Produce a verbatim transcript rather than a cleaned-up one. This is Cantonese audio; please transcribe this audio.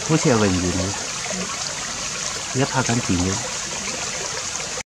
多些文具呢，也怕咱丢。